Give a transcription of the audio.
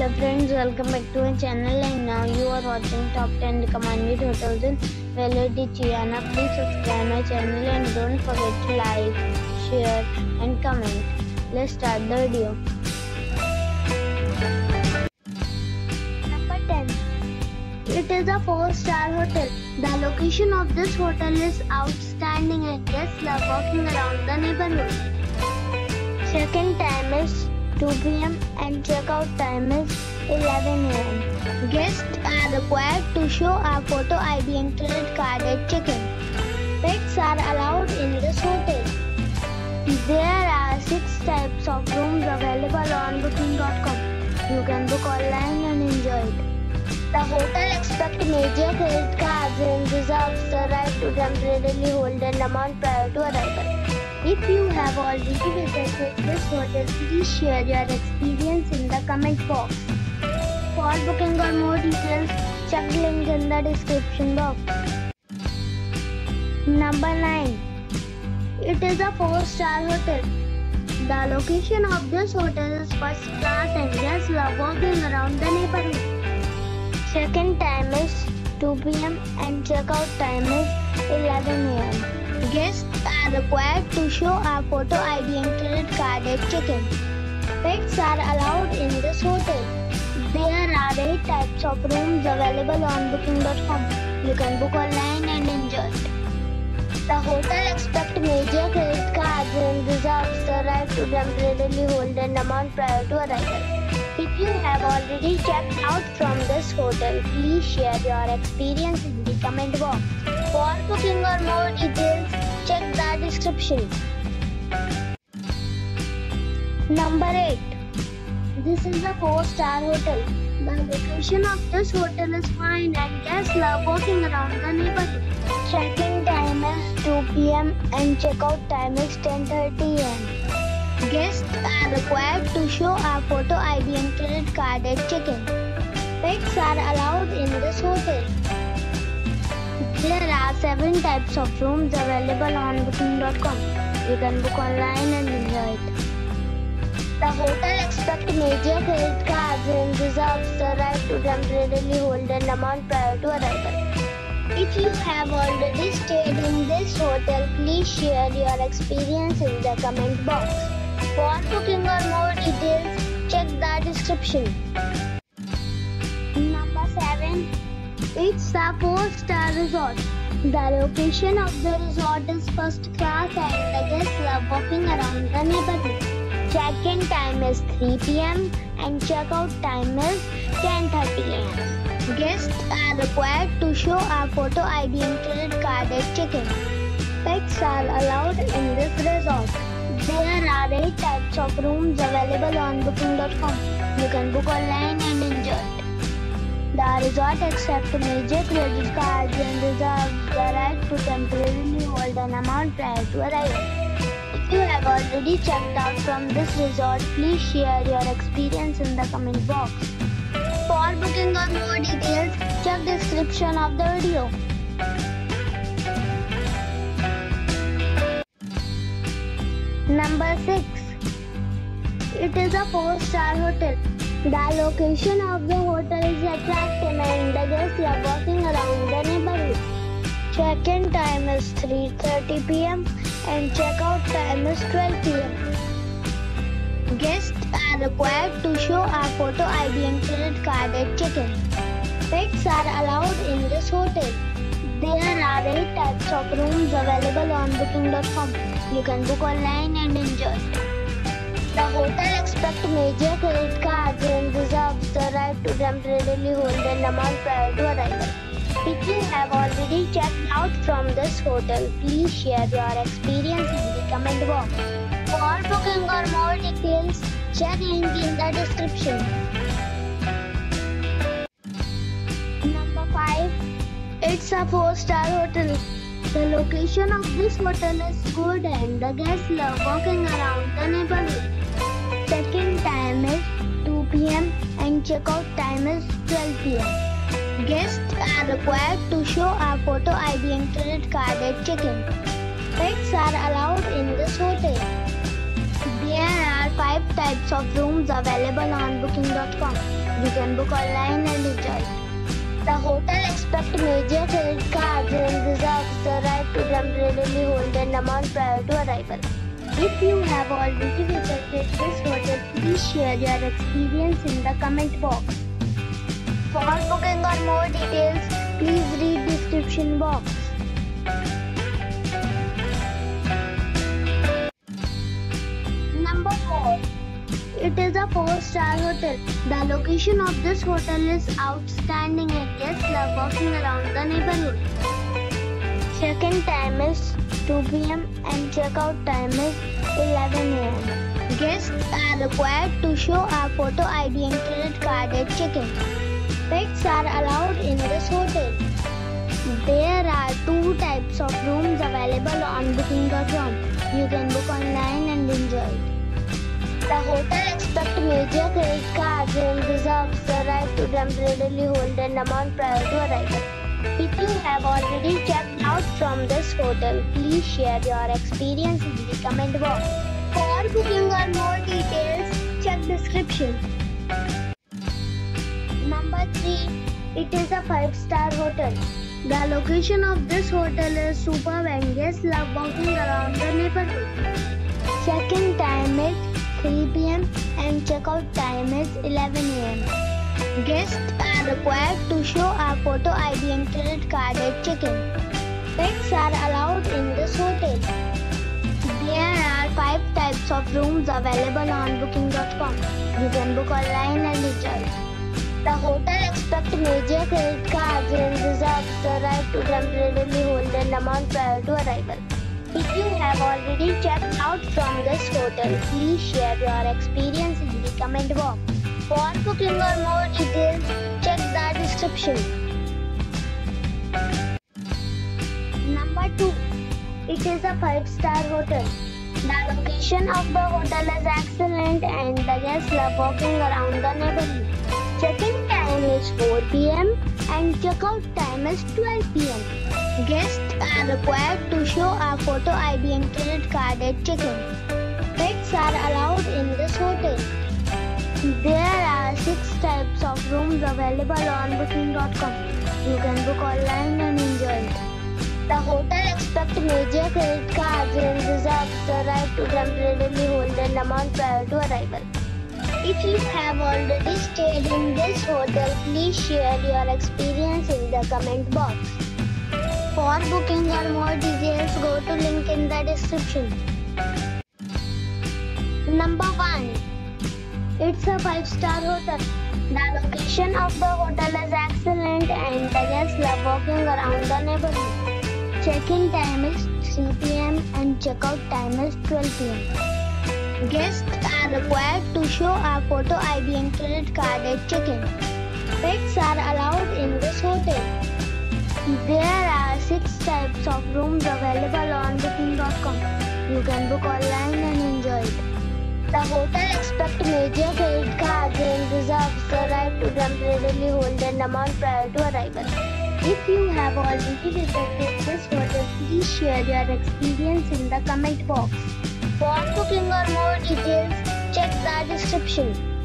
Hi friends, welcome back to our channel and now you are watching top 10 recommended hotels in Valley Chiana. Please subscribe my channel and don't forget to like, share and comment. Let's start the video. Number 10. It is a 4-star hotel. The location of this hotel is outstanding and guests love walking around the neighborhood. Check-in time is 2 p.m. and check-out time is 11 a.m. Guests are required to show a photo ID and credit card at check-in. Pets are allowed in this hotel. There are 6 types of rooms available on booking.com. You can book online and enjoy it. The hotel accepts major credit cards and reserves the right to temporarily hold an amount prior to arrival. If you have already visited this hotel, please share your experience in the comment box. For booking or more details, check the link in the description box. Number 9. It is a 4-star hotel. The location of this hotel is first class and guests love walking around the neighborhood. Check-in time is 2 p.m. and check-out time is 11 a.m. Guests are required to show a photo ID and credit card at check-in. Pets are allowed in this hotel. There are 8 types of rooms available on booking.com. You can book online and enjoy it. The hotel accepts major credit cards and reserves the right to temporarily hold an amount prior to arrival. If you have already checked out from this hotel, please share your experience in the comment box. For booking or more details, check the description. Number 8. This is a 4-star hotel. The location of this hotel is fine and guests love walking around the neighborhood. Check-in time is 2 p.m. and check-out time is 10:30 a.m. Guests are required to show a photo ID and credit card at check-in. Pets are allowed in this hotel. There are 7 types of rooms available on booking.com. You can book online and enjoy it. The hotel accepts major credit cards and reserves the right to temporarily hold an amount prior to arrival. If you have already stayed in this hotel, please share your experience in the comment box. For booking or more details, check the description. Number 7. It's a 4-star resort. The location of the resort is first class and the guests love walking around the neighborhood. Check-in time is 3 p.m. and check-out time is 10:30 a.m. Guests are required to show a photo ID and credit card at check-in. Pets are allowed in this resort. There are 8 types of rooms available on booking.com. You can book online and enjoy it. The resort accepts major credit cards and reserves the right to temporarily hold an amount prior to arrival. If you have already checked out from this resort, please share your experience in the comment box. For booking or more details, check the description of the video. Number 6. It is a 4-star hotel. The location of the hotel is attractive and the guests love walking around the neighborhood. Check-in time is 3:30 p.m. and check-out time is 12 p.m. Guests are required to show a photo ID and credit card at check-in. Pets are allowed in this hotel. There are 8 types of rooms available on booking.com. You can book online and enjoy it. The hotel accepts major credit cards and reserves the right to temporarily hold an amount prior to arrival. If you have already checked out from this hotel, please share your experience in the comment box. For booking or more details, check link in the description. Number 5. It's a 4-star hotel. The location of this hotel is good and the guests love walking around the neighborhood. Check-in time is 2 p.m. and check-out time is 12 p.m. Guests are required to show a photo ID and credit card at check-in. Pets are allowed in this hotel. There are 5 types of rooms available on booking.com. You can book online and enjoy it. The hotel expects major credit cards and reserves the right to temporarily hold an amount prior to arrival. If you have already visited this hotel, please share your experience in the comment box. For booking or more details, please read description box. Number 4. It is a 4-star hotel. The location of this hotel is outstanding and guests love walking around the neighborhood. Check-in time is 2 p.m. and check-out time is 11 a.m. Guests are required to show a photo ID and credit card at check-in. Pets are allowed in this hotel. There are 2 types of rooms available on booking.com. You can book online and enjoy it. The hotel expects major credit cards and reserves the right to temporarily hold an amount prior to arrival. If you have already checked out from this hotel, please share your experience in the comment box. For booking or more details, check description. Number 3. It is a 5-star hotel. The location of this hotel is superb and guests love walking around the neighborhood. Check-in time is 3 p.m. and check-out time is 11 a.m. Guests are required to show a photo ID and credit card at check-in. Pets are allowed in this hotel. There are 5 types of rooms available on booking.com. You can book online and enjoy it. The hotel expects major credit cards and reserves the right to temporarily hold an amount prior to arrival. If you have already checked out from this hotel, please share your experience in the comment box. For booking or more details, check the description. Number 2. It is a 5-star hotel. The location of the hotel is excellent and the guests love walking around the neighborhood. Check-in time is 4 p.m. and check-out time is 12 p.m. Guests are required to show a photo ID and credit card at check-in. Pets are allowed in this hotel. There are 6 types of rooms available on booking.com. You can book online and enjoy it. The hotel expects major credit cards and reserves the right to temporarily hold an amount prior to arrival. If you have already stayed in this hotel, please share your experience in the comment box. For booking or more details, go to link in the description. Number 1. It's a 5-star hotel. The location of the hotel is excellent and the guests love walking around the neighborhood. Check-in time is 3 p.m. and check-out time is 12 p.m. Guests are required to show a photo ID and credit card at check-in. Pets are allowed in this hotel. There are 6 types of rooms available on booking.com. You can book online and enjoy it. The hotel expects major credit cards and reserves the right to temporarily hold an amount prior to arrival. If you have already visited this hotel, please share your experience in the comment box. For booking or more details, check the description.